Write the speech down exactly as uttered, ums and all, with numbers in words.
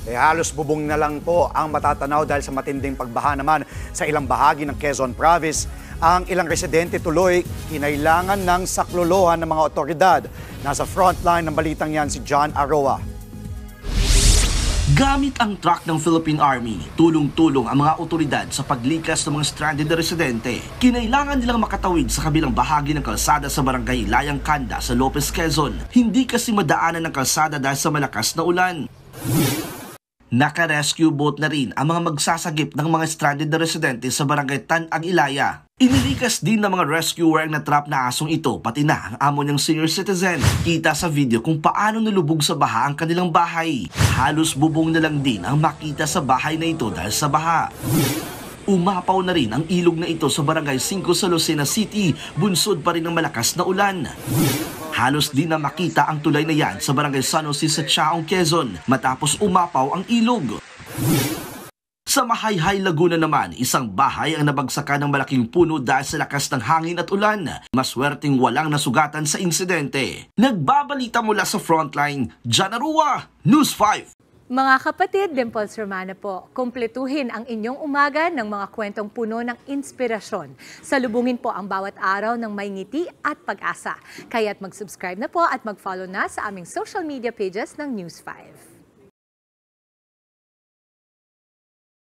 Eh, halos bubong na lang po ang matatanaw dahil sa matinding pagbaha naman sa ilang bahagi ng Quezon Province. Ang ilang residente tuloy kinailangan ng saklolohan ng mga otoridad. Nasa frontline ng balitang yan si John Aroa. Gamit ang truck ng Philippine Army, tulong-tulong ang mga otoridad sa paglikas ng mga stranded na residente. Kinailangan nilang makatawid sa kabilang bahagi ng kalsada sa barangay Layang Kanda sa Lopez, Quezon. Hindi kasi madaanan ng kalsada dahil sa malakas na ulan. Naka-rescue boat na rin ang mga magsasagip ng mga stranded na residente sa barangay Tan-Ag-Ilaya. Inilikas din ng mga rescuer na trap na asong ito, pati na ang amo niyang senior citizen. Kita sa video kung paano nalubog sa baha ang kanilang bahay. Halos bubong na lang din ang makita sa bahay na ito dahil sa baha. Umapaw na rin ang ilog na ito sa barangay five sa Lucena City, bunsod pa rin ng malakas na ulan. Halos din na makita ang tulay na yan sa barangay San Jose sa Chaong, Quezon, matapos umapaw ang ilog. Sa Mahayhay, Laguna naman, isang bahay ang nabagsakan ng malaking puno dahil sa lakas ng hangin at ulan. Maswerteng walang nasugatan sa insidente. Nagbabalita mula sa frontline, John Aroa, News five. Mga kapatid, Dimples Romana po, kumpletuhin ang inyong umaga ng mga kwentong puno ng inspirasyon. Salubungin po ang bawat araw ng may ngiti at pag-asa. Kaya't mag-subscribe na po at mag-follow na sa aming social media pages ng News five.